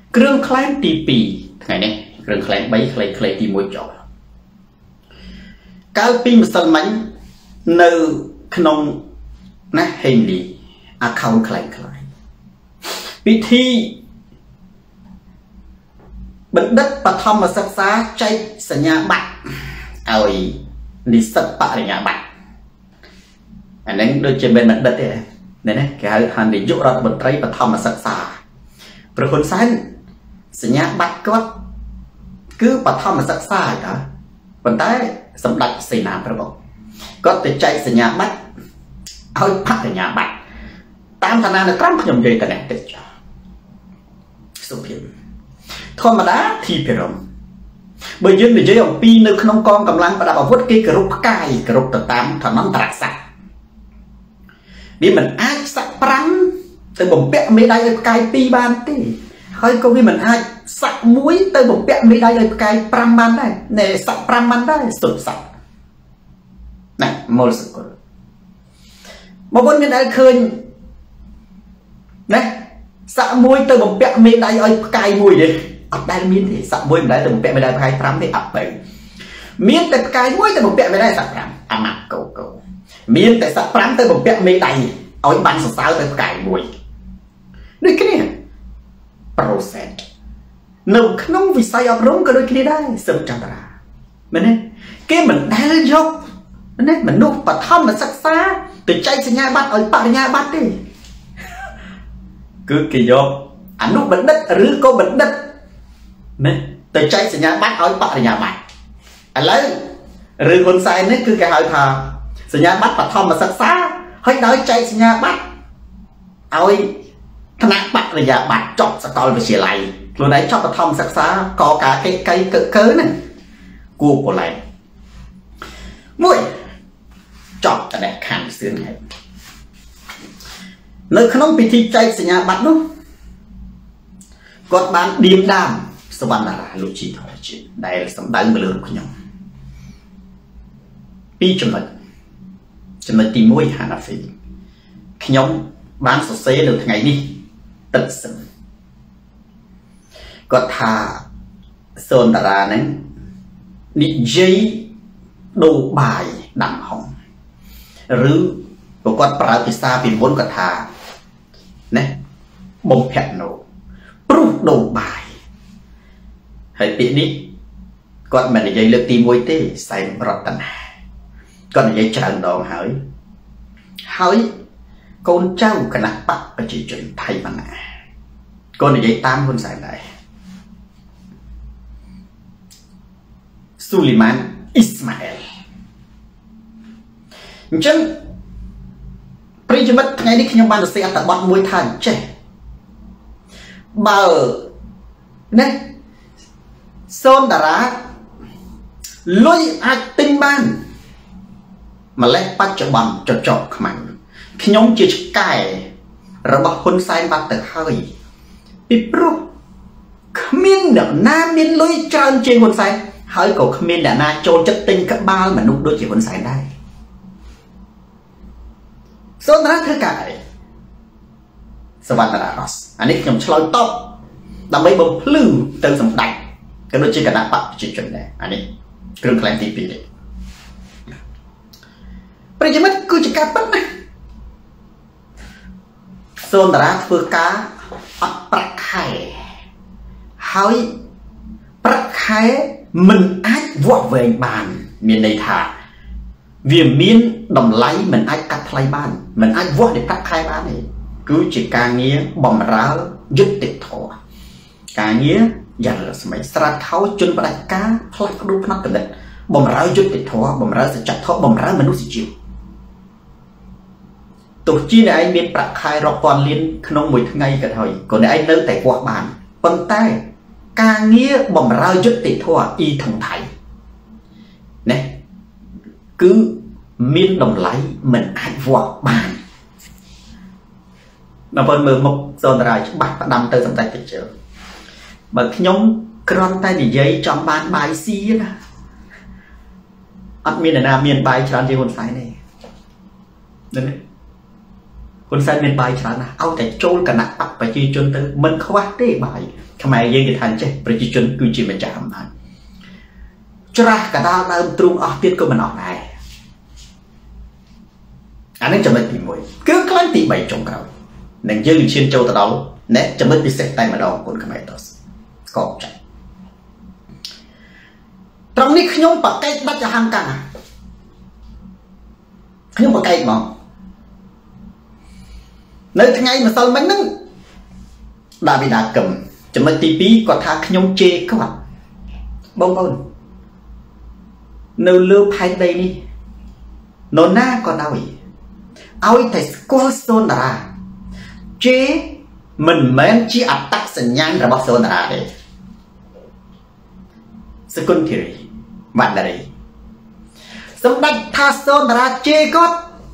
គ្រឿងខ្លែងទី2ថ្ងៃនេះគ្រឿងខ្លែង3ខ្លីៗទី1ចុះកាលពីម្សិលមិញនៅក្នុងណាហេងលី account ខ្លែងពិធីបណ្ឌិតបឋមសិក្សាចែកសញ្ញាបត្រឲ្យនិស្សិតបរិញ្ញាបត្រអានឹងដូចជាមិនបណ្ឌិតទេណាគេហៅនាយករដ្ឋមន្ត្រីបឋមសិក្សាប្រហ៊ុនសែនសញ្ញាបត្រគាត់គឺបឋមសិក្សាហ៎តាប៉ុន្តែសម្ដេចសេនាប្រមុខគាត់ទៅចែកសញ្ញាបត្រឲ្យបរិញ្ញាបត្រតាមឋានានុក្រមខ្ញុំនិយាយតែនេះតិចសុភាពធម្មតាធីភិរមបើយើងនិយាយអំពីនៅក្នុងកងកម្លាំងប្រដាប់អាវុធគេគោរពផ្កាយគោរពទៅតាមឋានន្តរស័ក្តិវាមិនអាចសាក់5ទៅបំពាក់មេដាយឲ្យផ្កាយ2បានទេហើយក៏វាមិនអាចសាក់1ទៅបំពាក់មេដាយឲ្យផ្កាយ5បានដែរណែសាក់5បានដែរសុទ្ធសាក់ណែមូលសកលមកមុនមានដែលឃើញណាសាក់1ទៅបំពាក់មេដាយឲ្យផ្កាយ1ទេអត់ដែលមានទេសាក់1មិនដែលទៅបំពាក់មេដាយផ្កាយ5ទេអត់ទៅមានតែផ្កាយ1ទៅបំពាក់មេដាយសាក់5អាម៉ាក់កោមានតែសាក់5ទៅបំពាក់មេដាយឲ្យបានសរសើរទៅផ្កាយ1ដូចគ្នា process នៅក្នុងវិស័យអប់រំក៏ដូចគ្នាដែរសឹមចន្ទរាមែនទេគេមិនដែលយកណាមនុស្សបឋមសិក្សាទៅចែកសញ្ញាបត្រឲ្យបរិញ្ញាបត្រទេគឺគេយកអនុបណ្ឌិតឬក៏បណ្ឌិតណាទៅចែកសញ្ញាបត្រឲ្យបរិញ្ញាបត្រឥឡូវរឿងហ៊ុនសែននេះគឺគេហៅថាសញ្ញាបត្របឋមសិក្សាហើយដោយចែកសញ្ញាបត្រឲ្យថ្នាក់បរិញ្ញាបត្រចប់សាកលវិទ្យាល័យខ្លួនឯងចប់បឋមសិក្សាកការកិច្ចកៃកើហ្នឹងគួរប្រឡែងមួយចប់តនេះខាងសឿនហើយនៅក្នុងពិធីចែកសញ្ញាបត្រនោះគាត់បានឌៀមដាមសវណ្ណារាលោកជីធរជាតិដែលសម្ដៅមកលើរូបខ្ញុំ2ចំណុចទី1ហាណាហ្វីខ្ញុំបានសរសេរនៅថ្ងៃនេះទឹកសិនគាត់ថាសូនតារាហ្នឹងនិយាយដូរបាយដាំហុងឬប្រគាត់ប្រើភាសាពីមុនគាត់ថាណាបំភាក់ណូព្រុសដូរបាយហើយពាក្យនេះគាត់មិននិយាយលើកទី1ទេសែនរតនាគាត់និយាយច្រើនដងហើយកូនចៅគណៈបកប្រជាជនថៃបណ្ណាគាត់និយាយតាមហ៊ុនសែនដែរស៊ូលីម៉ានអ៊ីស្ម៉ាអែលអញ្ចឹងប្រិយមិត្តថ្ងៃនេះខ្ញុំបានសរសេរអត្ថបទមួយថាចេះបើណាសូនតារាលុយអាចទិញបានម្លេះបច្ចុប្បន្នចចកខ្មាំងខ្ញុំជាឆ្កែរបស់ហ៊ុនសែនបាត់ទៅហើយពីព្រោះគ្មានអ្នកណាមានលុយច្រើនជាងហ៊ុនសែនហើយក៏គ្មានអ្នកណាចូលចិត្តទិញក្បាលមនុស្សដូចជាហ៊ុនសែនដែរសូនតារាធ្វើការអីសវណ្ណរារ៉ូសអានេះខ្ញុំឆ្លើយតបដើម្បីបំភ្លឺទៅសម្ដេចក៏ដូចជាគណៈបកប្រជាជនដែរអានេះគ្រឿងខ្លែងទី2នេះប្រិយមិត្តគឺជាការពិតណាសូនតារាធ្វើការអត់ប្រាក់ខែហើយប្រាក់ខែមិនអាចវាស់វែងបានមានន័យថាវាមានតម្លៃមិនអាចកាត់ថ្លៃបានមិនអាចវាស់នៃប្រាក់ខែបានទេគឺជាការងារបម្រើយុត្តិធម៌ការងារយ៉ាងរស្មីស្រាតខោជន់ផ្ដាច់ការផ្លាស់ប្ដូរផ្នត់គំនិតបម្រើយុត្តិធម៌បម្រើសច្ចធម៌បម្រើមនុស្សជាតិទោះជាអ្នកឯងមានប្រាក់ខែរាប់ពាន់លានក្នុងមួយថ្ងៃក៏ដោយក៏អ្នកឯងនៅតែវាស់បានប៉ុន្តែការងារបម្រើយុត្តិធម៌អ៊ីថងថៃណាគឺមានតម្លៃមិនអាចវាស់បានដល់ពេលមើលមុខសូនតារាច្បាស់ផ្ដាំទៅសម្ដេចតេជោបើខ្ញុំគ្រាន់តែនិយាយចង់បានបាយស៊ីណាអត់មានអ្នកណាមានបាយច្រើនជាងហ៊ុនសែនទេហ្នឹងហ៊ុនសែនមានបាយច្រើនណាស់ឲ្យតែចូលគណៈបកប្រជាជនទៅមិនខ្វះទេបាយខ្មែរយើងគេថាចេះប្រជាជនគឺជាម្ចាស់អំណាចច្រាស់កដាលដើមទ្រូងអស់ទៀតក៏មិនអស់ដែរអានេះចំណុចទី1គឺខ្លាំងទី3ចុងក្រោយនឹងយើងឈានចូលទៅដល់ណែចំណុចពិសេសតែម្ដងគុណខ្មែរតោះស្កបចាច់ត្រង់នេះខ្ញុំបកែកដាច់អហង្ការខ្ញុំបកែកមកនៅថ្ងៃម្សិលមិញហ្នឹងដាវីដាកឹមចំណុចទី2គាត់ថាខ្ញុំជេរគាត់បងប្អូននៅលើផែនដីនេះនរណាក៏ដោយឲ្យតែស្គាល់សូនតារាជេរមិនមែនជាអត្តសញ្ញាណរបស់សូនតារាទេសគុណធីរីវណ្ណរីសម្ដេចថាសូនតារាជេរគាត់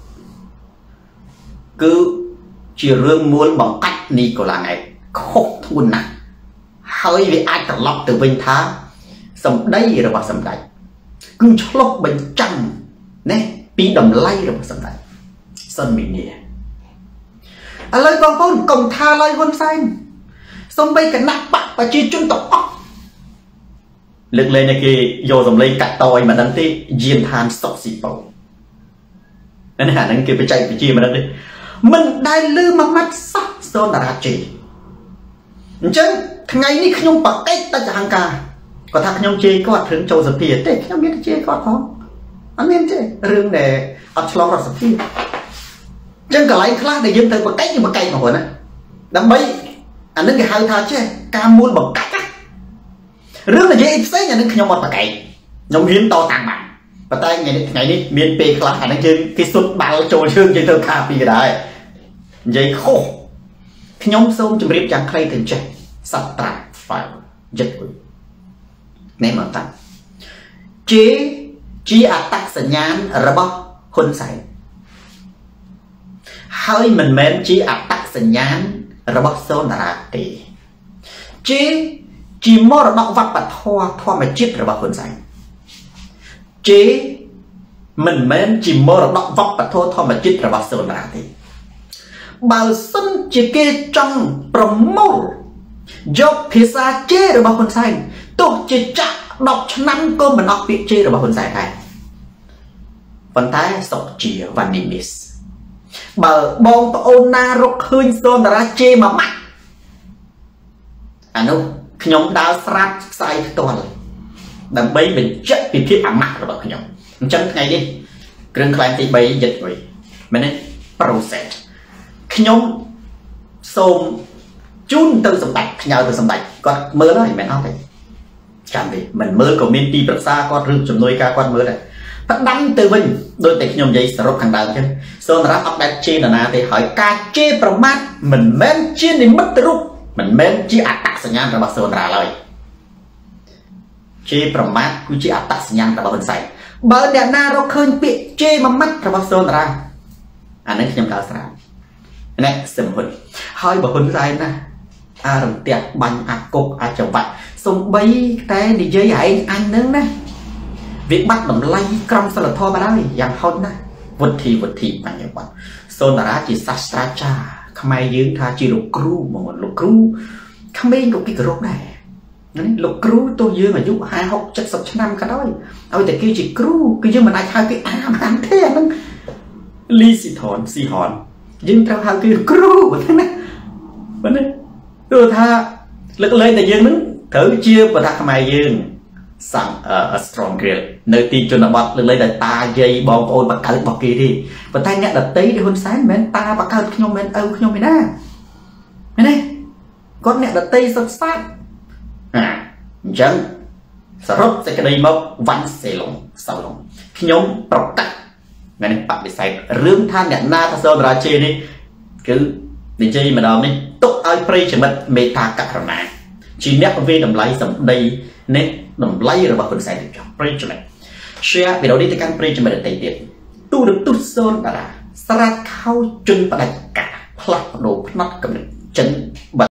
គឺជារឿងមូលបង្កាច់នីកូឡាង៉ែតខុសធ្ងន់ណាស់ហើយវាអាចត្រឡប់ទៅវិញថាសម្ដីរបស់សម្ដេចគឺឆ្លុះបញ្ចាំងណាពីតម្លៃរបស់សម្ដេចសុនមីនីឥឡូវបងប្អូនកុំថាឡើយហ៊ុនសែនសំបីគណៈបកប្រជាជនទាំងអស់លើកលែងតែគេយកសម្លេងកាត់តឲ្យមិនដឹងទេយានឋានសុកស៊ីប៉ូនេះអាហ្នឹងគេបច្ចេកវិទ្យាមិនដឹងទេមិនដែលលឺមួយម៉ាត់សោះសូនតារាជេអញ្ចឹងថ្ងៃនេះខ្ញុំបកេកដាច់អហង្ការគាត់ថាខ្ញុំជេរគាត់រឿងចូលសភាទេខ្ញុំមានតែជេរគាត់ផងអត់មានទេរឿងដែលអត់ឆ្លងរដ្ឋសភាអញ្ចឹងកន្លែងខ្លះដែលយើងត្រូវបកេកយើងបកេកមកហ្នឹងដើម្បីអានឹងគេហៅថាចេះការមូលបង្កាច់រឿងនិយាយផ្សេងអានឹងខ្ញុំអត់បកេកខ្ញុំហ៊ានតតាំងបានប៉ុន្តែថ្ងៃនេះមានពេលខ្លះអានឹងយើងគេសុទ្ធបាល់ចូលជើងយើងទៅខាពីក៏ដែរនិយាយខុសខ្ញុំសូមជម្រាបយ៉ាងខ្លីទៅចេះសត្រាហ្វាយយឹកនេះមកតាជាអត្តសញ្ញាណរបស់ហ៊ុនសែនហើយមិនមែនជាអត្តសញ្ញាណរបស់សូនតារាទេជាមរតកវប្បធម៌ធម្មជាតិរបស់ហ៊ុនសែនមិនមែនជាមរតកវប្បធម៌ធម្មជាតិរបស់សូនតារាទេបើសិនជាគេចង់ប្រមូលយកភាសាជេររបស់ហ៊ុនសែនទោះជាចាក់10ឆ្នាំក៏មិនអស់ពាក្យជេររបស់ហ៊ុនសែនដែរប៉ុន្តែសុកជាវ៉ានីមីសបើបងប្អូនណារកឃើញសូនតារាជេរមួយម៉ាត់អានោះខ្ញុំដើរស្រាប់ផ្សាយផ្ទាល់ដើម្បីបញ្ជាក់ពីភាពអាម៉ាស់របស់ខ្ញុំអញ្ចឹងថ្ងៃនេះគ្រឿងខ្លែងទី3យឹតវិញមែនទេ process ខ្ញុំសូមជូនទៅសម្ដេចផ្ញើទៅសម្ដេចគាត់មើលហើយមិនអត់ទេចាំទេមិនមើលក៏មានទីប្រឹក្សាគាត់ឬជំនួយការគាត់មើលដែរផ្ដាំទៅវិញដោយតែខ្ញុំនិយាយសរុបខាងដើមចឹងសូនតារាអត់ដែលជេរនរណាទេហើយការជេរប្រមាថមិនមែនជានិមិត្តរូបមិនមែនជាអត្តសញ្ញាណរបស់សូនតារាឡើយជេរប្រមាថគឺជាអត្តសញ្ញាណរបស់ហ៊ុនសែនបើអ្នកណារកឃើញពាក្យជេរមួយម៉ាត់របស់សូនតារាអានេះខ្ញុំដើរស្រាវណែសំហ៊ុនហើយបើហ៊ុនសែនណាអារំទះបាញ់អាគុកអាចវ៉ាក់សំបីតែនិយាយឯងអញនឹងណាវាបាត់តម្លៃក្រមសីលធម៌បាត់ហើយយ៉ាងហោចណាស់វុធីបញ្ញវត្តសូនតារាជាសាស្ត្រាចារ្យខ្មែរយើងថាជាលោកគ្រូហ្មងលោកគ្រូក្មេងក៏គេគោរពដែរណាលោកគ្រូទោះយើងអាយុ50 60ឆ្នាំក៏ដោយឲ្យតែគេជាគ្រូគឺយើងមិនអាចហៅគេអាបានទេអាហ្នឹងលីស៊ីថនស៊ីហនយើងត្រូវហៅគេគ្រូណាបាទណាទោះថាលើកលែងតែយើងនឹងត្រូវជាបរិយាខ្មែរយើងសាំងstrong girl នៅទីជនបទលើកលែងតែតាយាយបងប្អូនបកើតរបស់គេទេប៉ុន្តែអ្នកដតីដែលហ៊ុនសែនមិនមែនតាបកើតខ្ញុំមិនឪខ្ញុំទេណាមែនទេគាត់អ្នកដតីសុទ្ធសាធអញ្ចឹងសរុបសេចក្តីមកវ៉ាន់សេឡុងសៅឡុងខ្ញុំប្រកាសថ្ងៃនេះបដិសេធរឿងថាអ្នកណាថាសូនតារាជេនេះគឺនិយាយម្ដងនេះទុកឲ្យប្រិយមិត្តមេត្តាករុណាជាអ្នកវិតម្លៃសម្ដីនេះតម្លៃរបស់ហ៊ុនសែនចុះប្រិយមិត្ត share វីដេអូនេះទៅកាន់ប្រិយមិត្តដទៃទៀតទូរទស្សន៍សូនតារាស្រាតខោជន់បដិការផ្លាស់ប្ដូរផ្នត់កំណត់ចិន